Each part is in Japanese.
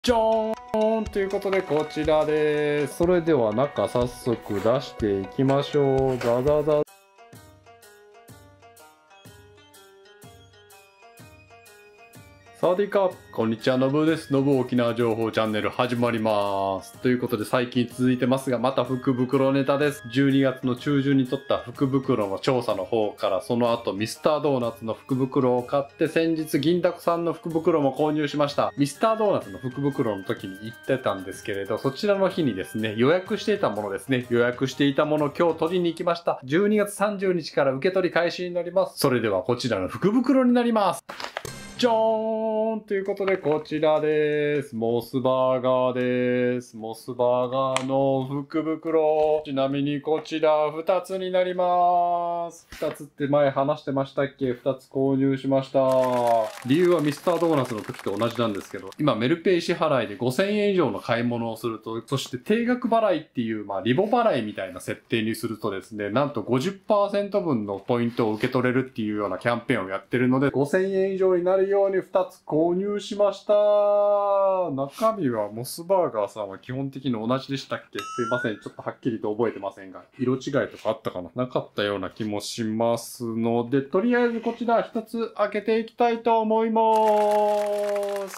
じゃーんということでこちらです。それでは中早速出していきましょう。ザザザ。サワディーカー、こんにちは、のぶです。のぶ沖縄情報チャンネル始まります。ということで最近続いてますが、また福袋ネタです。12月の中旬に撮った福袋の調査の方から、その後ミスタードーナツの福袋を買って、先日銀だこさんの福袋も購入しました。ミスタードーナツの福袋の時に言ってたんですけれど、そちらの日にですね、予約していたものですね。予約していたもの今日取りに行きました。12月30日から受け取り開始になります。それではこちらの福袋になります。じゃーんということでこちらです。モスバーガーです。モスバーガーの福袋。ちなみにこちら2つになります。2つって前話してましたっけ？ 2 つ購入しました。理由はミスタードーナツの時と同じなんですけど、今メルペイ支払いで5000円以上の買い物をすると、そして定額払いっていう、リボ払いみたいな設定にするとですね、なんと 50% 分のポイントを受け取れるっていうようなキャンペーンをやってるので、5000円以上になるように2つ購入しました。中身はモスバーガーさんは基本的に同じでしたっけ？すいません。ちょっとはっきりと覚えてませんが、色違いとかあったかなかったような気もしますので、とりあえずこちら1つ開けていきたいと思います。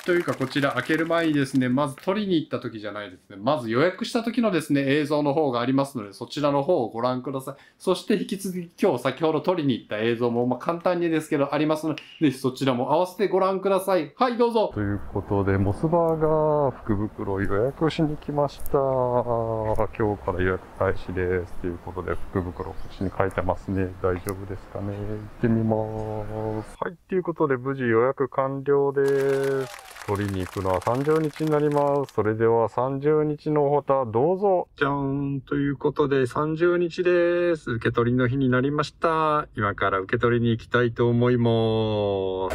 というかこちら開ける前にですね、まず取りに行った時じゃないですね。まず予約した時のですね、映像の方がありますので、そちらの方をご覧ください。そして引き続き今日先ほど取りに行った映像も簡単にですけどありますので、ぜひそちらも合わせてご覧ください。はい、どうぞ。ということで、モスバーガー福袋予約しに来ました。今日から予約開始です。ということで、福袋こっちに書いてますね。大丈夫ですかね。行ってみます。はい、ということで無事予約完了です。取りに行くのは30日になります。それでは30日のほたどうぞ。じゃーん。ということで30日です。受け取りの日になりました。今から受け取りに行きたいと思います。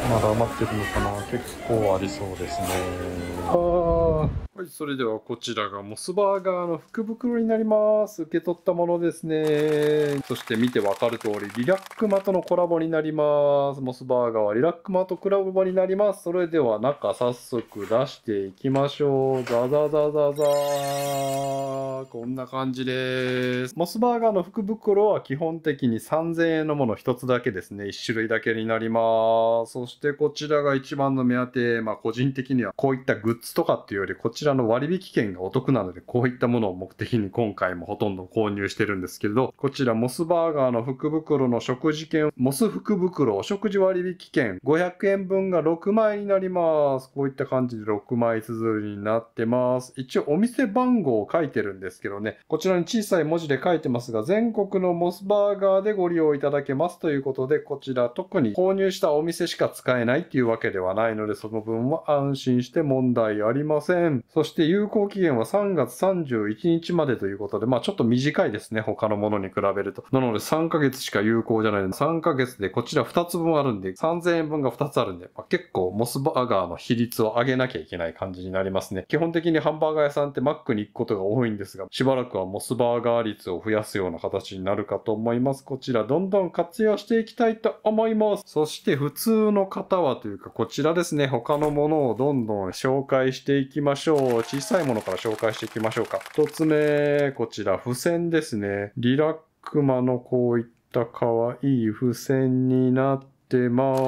まだ余ってるのかな？結構ありそうですね。はい、それではこちらがモスバーガーの福袋になります。受け取ったものですね。そして見てわかる通り、リラックマとのコラボになります。モスバーガーはリラックマとコラボになります。それでは中早速出していきましょう。ザザザザザー。こんな感じです。モスバーガーの福袋は基本的に3000円のもの1つだけですね。1種類だけになります。そしてこちらが一番の目当て。個人的にはこういったグッズとかっていうより、こちらの割引券がお得なので、こういったものを目的に今回もほとんど購入してるんですけど、こちらモスバーガーの福袋の食事券、モス福袋お食事割引券500円分が6枚になります。こういった感じで6枚綴りになってます。一応お店番号を書いてるんですけどね、こちらに小さい文字で書いてますが、全国のモスバーガーでご利用いただけますということで、こちら特に購入したお店しか使えないっていうわけではないので、その分は安心して問題ありません。そして有効期限は3月31日までということで、ちょっと短いですね。他のものに比べると。なので3ヶ月しか有効じゃないので、3ヶ月でこちら2つ分あるんで、3000円分が2つあるんで、結構モスバーガーの比率を上げなきゃいけない感じになりますね。基本的にハンバーガー屋さんってマックに行くことが多いんですが、しばらくはモスバーガー率を増やすような形になるかと思います。こちらどんどん活用していきたいと思います。そして普通の方はというか、こちらですね。他のものをどんどん紹介していきましょう。小さいものから紹介していきましょうか。一つ目、こちら付箋ですね。リラックマのこういった可愛い付箋になってます。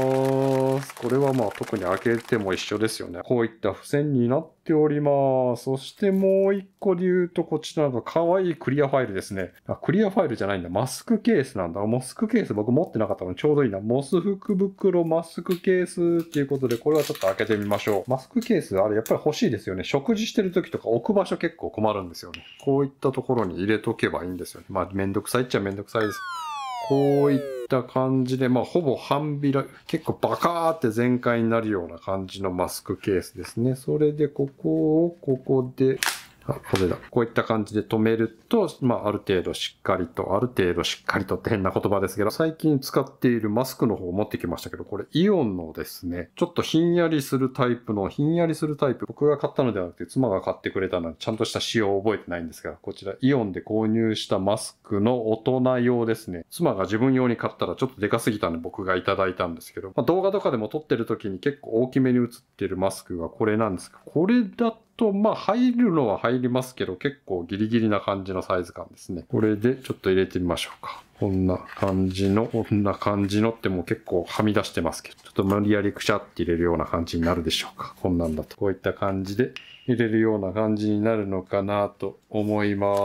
これは特に開けても一緒ですよね。こういった付箋になっております。そしてもう一個で言うと、こちらが可愛いクリアファイルですね。クリアファイルじゃないんだ。マスクケースなんだ。マスクケース僕持ってなかったのでちょうどいいな。モス福袋マスクケースっていうことで、これはちょっと開けてみましょう。マスクケース、あれやっぱり欲しいですよね。食事してる時とか置く場所結構困るんですよね。こういったところに入れとけばいいんですよね。めんどくさいっちゃめんどくさいです。こういった感じで、ほぼ半開き、結構バカーって全開になるような感じのマスクケースですね。それでここで、これだ。こういった感じで止めると、ある程度しっかりとって変な言葉ですけど、最近使っているマスクの方を持ってきましたけど、これイオンのですね、ちょっとひんやりするタイプ、僕が買ったのではなくて妻が買ってくれたので、ちゃんとした仕様を覚えてないんですが、こちらイオンで購入したマスクの大人用ですね。妻が自分用に買ったらちょっとでかすぎたんで僕がいただいたんですけど、動画とかでも撮ってる時に結構大きめに映ってるマスクがこれなんですが、これだと、まあ入るのは入りますけど、結構ギリギリな感じのサイズ感ですね。これでちょっと入れてみましょうか。こんな感じのってもう結構はみ出してますけど、ちょっと無理やりくしゃって入れるような感じになるでしょうか。こんなんだと。こういった感じで入れるような感じになるのかなと思います。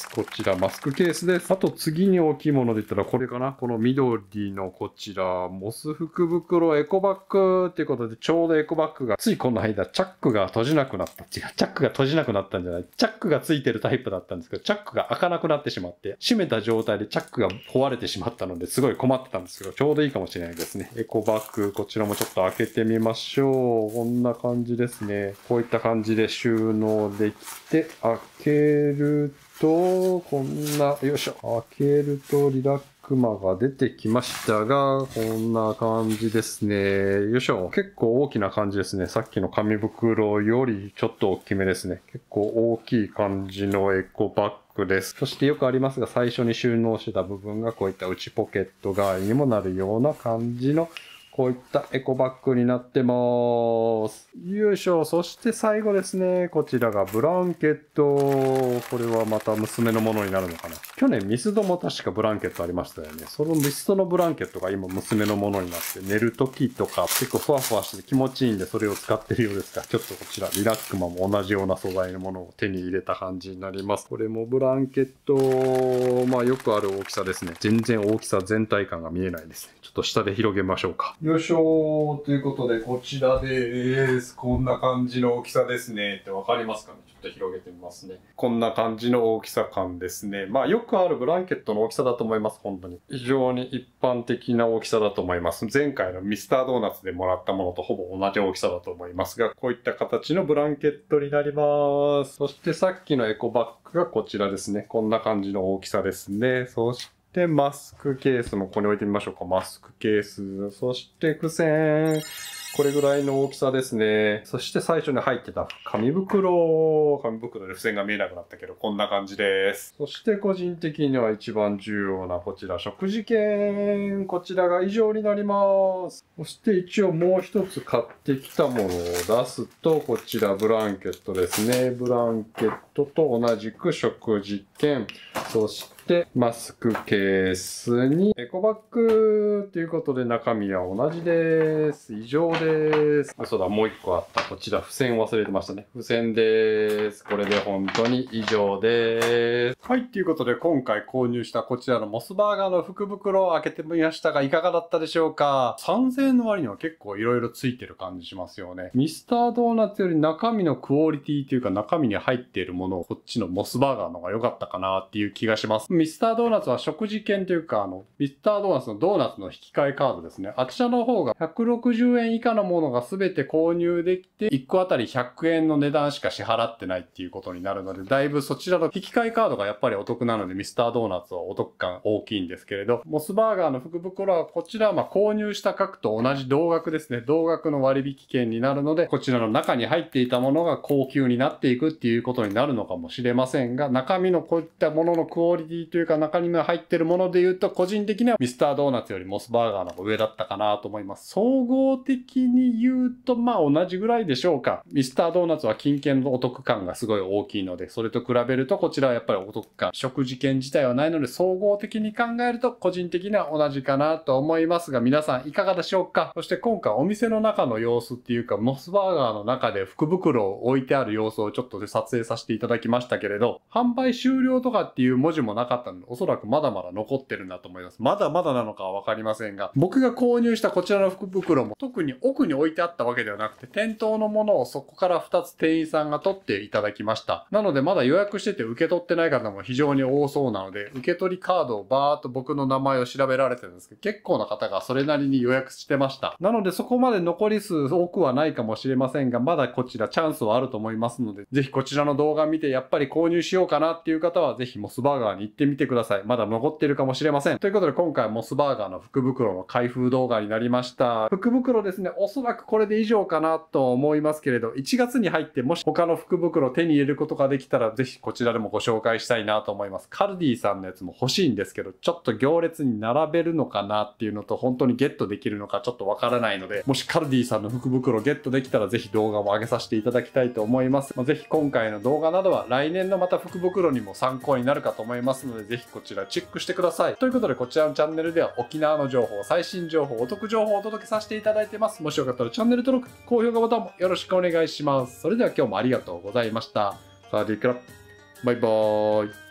こちらマスクケースです。あと次に大きいもので言ったらこれかな。この緑のこちら、モス福袋エコバッグっていうことで、ちょうどエコバッグがついこの間チャックが閉じなくなった。違う、チャックが閉じなくなったんじゃない。チャックがついてるタイプだったんですけど、チャックが開かなくなってしまって、閉めた状態でチャックが壊れてしまったのですごい困ってたんですけど、ちょうどいいかもしれないですね。エコバッグ、こちらもちょっと開けてみましょう。こんな感じですね。こういった感じで収納できて、開けると、こんな、よいしょ。開けるとリラックマが出てきましたが、こんな感じですね。よいしょ。結構大きな感じですね。さっきの紙袋よりちょっと大きめですね。結構大きい感じのエコバッグです。そしてよくありますが、最初に収納してた部分がこういった内ポケット代わりにもなるような感じのこういったエコバッグになってます。よいしょ。そして最後ですね。こちらがブランケット。これはまた娘のものになるのかな。去年ミスドも確かブランケットありましたよね。そのミスドのブランケットが今娘のものになって寝る時とか結構ふわふわして気持ちいいんでそれを使ってるようですが、ちょっとこちらリラックマも同じような素材のものを手に入れた感じになります。これもブランケット、まあよくある大きさですね。全然大きさ全体感が見えないですね。ちょっと下で広げましょうか。よいしょー。ということで、こちらです。こんな感じの大きさですね。ってわかりますかね。ちょっと広げてみますね。こんな感じの大きさ感ですね。まあ、よくあるブランケットの大きさだと思います。本当に。非常に一般的な大きさだと思います。前回のミスタードーナツでもらったものとほぼ同じ大きさだと思いますが、こういった形のブランケットになります。そしてさっきのエコバッグがこちらですね。こんな感じの大きさですね。そしてマスクケースもここに置いてみましょうか。マスクケース。そして付箋。これぐらいの大きさですね。そして最初に入ってた紙袋。紙袋で付箋が見えなくなったけど、こんな感じです。そして個人的には一番重要なこちら、食事券。こちらが以上になります。そして一応もう一つ買ってきたものを出すと、こちらブランケットですね。ブランケットと同じく食事券。そしてマスクケースにエコバッグということで中身は同じです。以上です。そうだ、もう一個あった。こちら付箋忘れてましたね。付箋です。これで本当に以上です。はい、ということで今回購入したこちらのモスバーガーの福袋を開けてみましたがいかがだったでしょうか。3000円の割には結構色々ついてる感じしますよね。ミスタードーナツより中身のクオリティというか中身に入っているものをこっちのモスバーガーの方が良かったかなっていう気がします。ミスタードーナツは食事券というかミスタードーナツのドーナツの引き換えカードですね。あちらの方が160円以下のものが全て購入できて1個あたり100円の値段しか支払ってないっていうことになるので、だいぶそちらの引き換えカードがやっぱりお得なのでミスタードーナツはお得感大きいんですけれど、モスバーガーの福袋はこちらは購入した額と同じ同額ですね。同額の割引券になるので、こちらの中に入っていたものが高級になっていくっていうことになるのかもしれませんが、中身のこういったもののクオリティというか中身が入ってるもので言うと、個人的にはミスタードーナツよりモスバーガーの方が上だったかなと思います。総合的に言うと同じぐらいでしょうか。ミスタードーナツは金券のお得感がすごい大きいので、それと比べるとこちらはやっぱりお得感、食事券自体はないので、総合的に考えると個人的には同じかなと思いますが、皆さんいかがでしょうか。そして今回お店の中の様子っていうか、モスバーガーの中で福袋を置いてある様子をちょっと撮影させていただきましたけれど、販売終了とかっていう文字もなかったので、おそらくまだまだ残ってるんだと思います。まだまだなのかはわかりませんが、僕が購入したこちらの福袋も特に奥に置いてあったわけではなくて、店頭のものをそこから2つ店員さんが取っていただきました。なのでまだ予約してて受け取ってない方も非常に多そうなので、受け取りカードをバーっと僕の名前を調べられてるんですけど、結構な方がそれなりに予約してました。なのでそこまで残り数多くはないかもしれませんが、まだこちらチャンスはあると思いますので、ぜひこちらの動画見てやっぱり購入しようかなっていう方は、ぜひモスバーガーバーガーに行ってみてください。まだ残っているかもしれません。ということで今回はモスバーガーの福袋の開封動画になりました。福袋ですね、おそらくこれで以上かなと思いますけれど、1月に入ってもし他の福袋を手に入れることができたら、ぜひこちらでもご紹介したいなと思います。カルディさんのやつも欲しいんですけど、ちょっと行列に並べるのかなっていうのと、本当にゲットできるのかちょっとわからないので、もしカルディさんの福袋ゲットできたら、ぜひ動画も上げさせていただきたいと思います。ぜひ今回の動画などは来年のまた福袋にも参考になるかと思いますので、ぜひこちらチェックしてください。ということで、こちらのチャンネルでは沖縄の情報、最新情報、お得情報をお届けさせていただいてます。もしよかったらチャンネル登録、高評価ボタンもよろしくお願いします。それでは今日もありがとうございました。サワディークラップ。バイバーイ。